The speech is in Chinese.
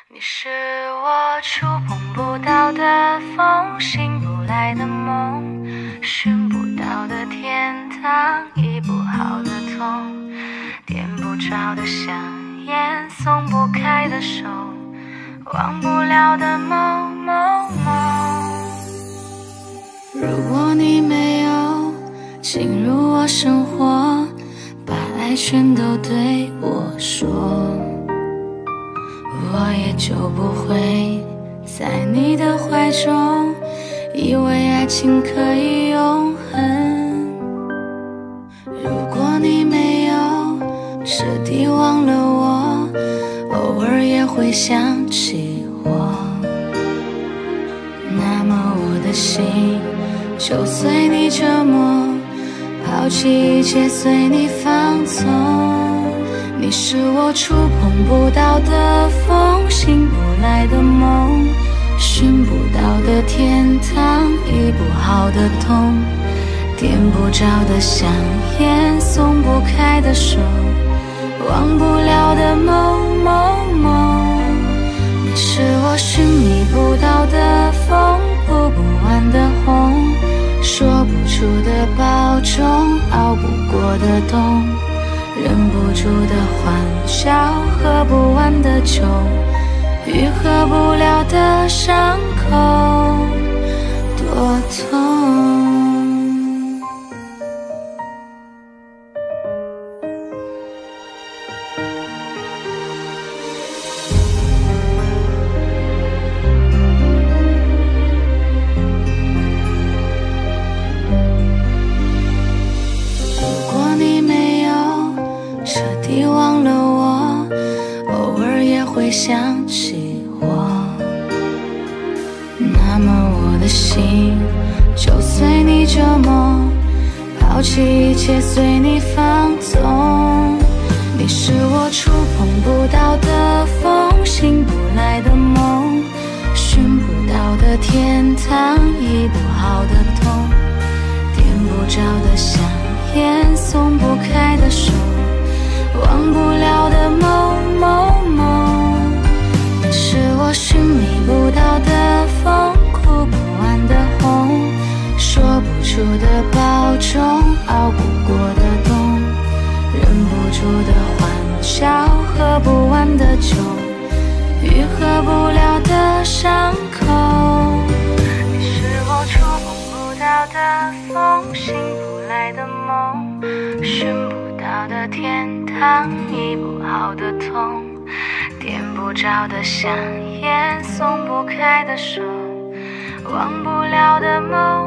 你是我触碰不到的风，醒不来的梦，寻不到的天堂，医不好的痛，点不着的香烟，松不开的手，忘不了的梦梦梦。如果你没有进入我生活，把爱全都对我说，我也就不会在你的怀中以为爱情可以永恒。如果你没有彻底忘了我，偶尔也会想起我，那么我的心就随你折磨，抛弃一切随你放纵。你是我触碰不到的风，醒不来的梦，寻不到的天堂，医不好的痛，点不着的香烟，松不开的手，忘不了的梦梦梦。你是我寻觅不到的风，扑不完的红，说不出的保重，熬不过的冬，忍不住的欢笑，喝不完的酒，愈合不了的伤口，多痛。彻底忘了我，偶尔也会想起我，那么我的心就随你折磨，抛弃一切随你放纵。你是我触碰不到的风，醒不来的梦，寻不到的天堂，医不好的痛，点不着的香烟，松不开的手，忘不了的梦梦梦。你是我寻觅不到的风，哭不完的红，说不出的保重，熬不过的冬，忍不住的欢笑，喝不完的酒，愈合不了的伤口。你是我触碰不到的风，醒不来的梦，寻不到的天堂，医不好的痛，点不着的香烟，松不开的手，忘不了的梦